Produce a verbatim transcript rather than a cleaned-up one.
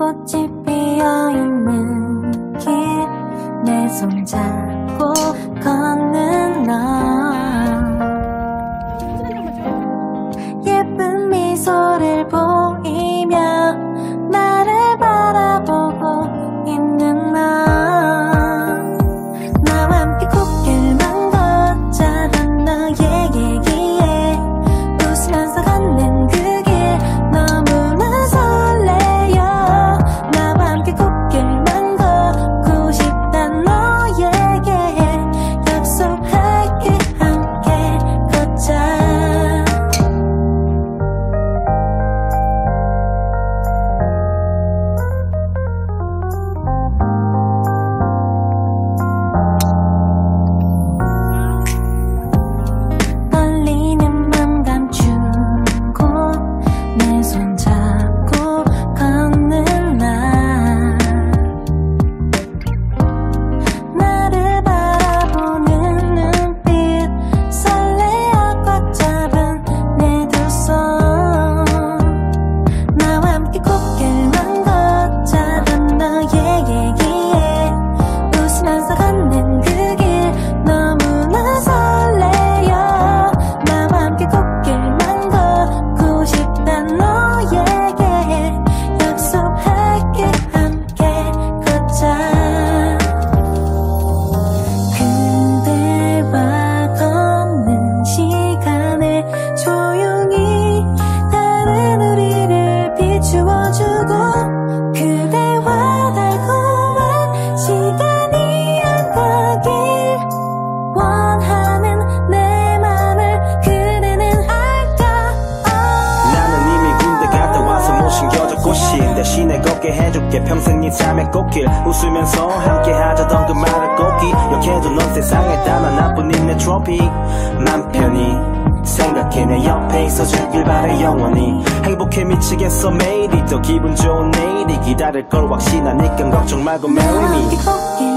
꽃이 피어있는 길 내 손 잡고 걷는 너 예쁜 미소를 보이며 나를 바라보고 있는 너 나와 함께 꽃길만 걷자던 너의 얘기에 웃으면서 걷는 그 길 너무나 설레요 나와 함께 꽃길만 걷고 싶단 너에게 약속할게 함께 걷자 대신에 걷게 해줄게 평생 네 삶의 꽃길 웃으면서 함께 하자던 그 말을 꼽기 여기에도 넌 세상에 단 하나뿐인 내 트로피 맘 편히 생각해 내 옆에 있어주길 바래 영원히 행복해 미치겠어 매일이 더 기분 좋은 내일이 기다릴 걸 확신하니까 걱정 말고 marry me